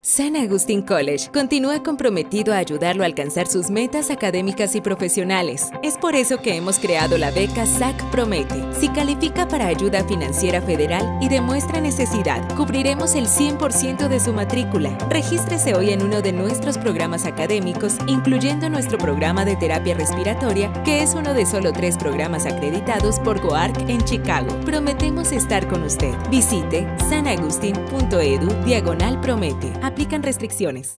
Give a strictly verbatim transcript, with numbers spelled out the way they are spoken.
San Agustín College continúa comprometido a ayudarlo a alcanzar sus metas académicas y profesionales. Es por eso que hemos creado la beca S A C Promete. Si califica para ayuda financiera federal y demuestra necesidad, cubriremos el cien por ciento de su matrícula. Regístrese hoy en uno de nuestros programas académicos, incluyendo nuestro programa de terapia respiratoria, que es uno de solo tres programas acreditados por GOARC en Chicago. Prometemos estar con usted. Visite sanagustin punto edu diagonal promete. Aplican restricciones.